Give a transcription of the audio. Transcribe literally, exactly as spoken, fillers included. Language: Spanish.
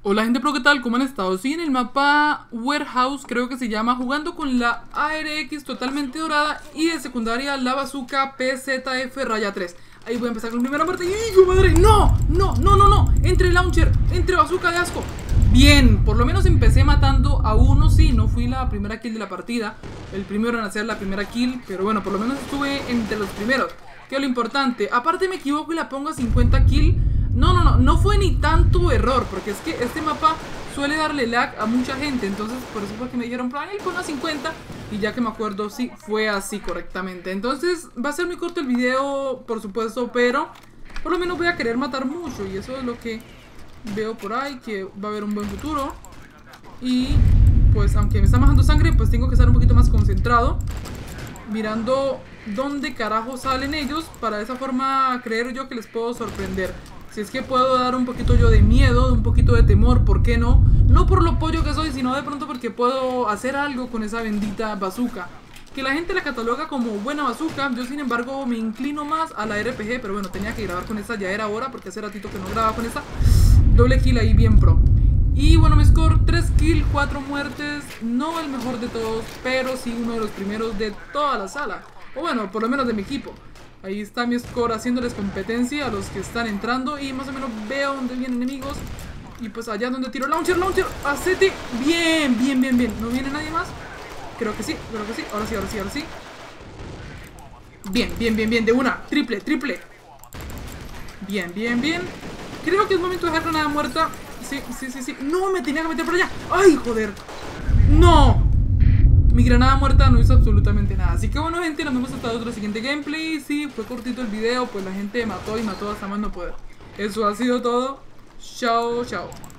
Hola gente pro, ¿qué tal? ¿Cómo han estado? Sí, en el mapa Warehouse, creo que se llama, jugando con la A R X totalmente dorada y de secundaria la bazooka P Z F raya tres. Ahí voy a empezar con la primera muerte. ¡Hijo de madre! ¡No! ¡No! ¡No! ¡No! ¡No! Entre launcher, entre bazooka de asco. Bien, por lo menos empecé matando a uno. Sí, no fui la primera kill de la partida, el primero en hacer la primera kill, pero bueno, por lo menos estuve entre los primeros, que es lo importante. Aparte me equivoco y la pongo a cincuenta kill. No, no, no, no fue ni tanto error, porque es que este mapa suele darle lag a mucha gente. Entonces por eso fue que me dijeron, Brian, pon a cincuenta. Y ya que me acuerdo, sí, fue así correctamente. Entonces va a ser muy corto el video, por supuesto, pero por lo menos voy a querer matar mucho. Y eso es lo que veo por ahí, que va a haber un buen futuro. Y pues aunque me está bajando sangre, pues tengo que estar un poquito más concentrado, mirando dónde carajo salen ellos, para de esa forma creer yo que les puedo sorprender. Si es que puedo dar un poquito yo de miedo, un poquito de temor, ¿por qué no? No por lo pollo que soy, sino de pronto porque puedo hacer algo con esa bendita bazooka, que la gente la cataloga como buena bazooka. Yo sin embargo me inclino más a la R P G, pero bueno, tenía que grabar con esta, ya era hora, porque hace ratito que no grababa con esta. Doble kill ahí bien pro. Y bueno, mi score, tres kills, cuatro muertes. No el mejor de todos, pero sí uno de los primeros de toda la sala, o bueno, por lo menos de mi equipo. Ahí está mi score haciéndoles competencia a los que están entrando. Y más o menos veo dónde vienen enemigos. Y pues allá donde tiro launcher, launcher, acete. Bien, bien, bien, bien. ¿No viene nadie más? Creo que sí, creo que sí. Ahora sí, ahora sí, ahora sí. Bien, bien, bien, bien. De una, triple, triple. Bien, bien, bien. Creo que es momento de dejar granada muerta. Sí, sí, sí, sí. No, me tenía que meter por allá. ¡Ay, joder! ¡No! Mi granada muerta no hizo absolutamente nada. Así que bueno, gente, nos vemos hasta otro siguiente gameplay. Sí, fue cortito el video, pues la gente mató y mató hasta más no poder. Eso ha sido todo. Chao, chao.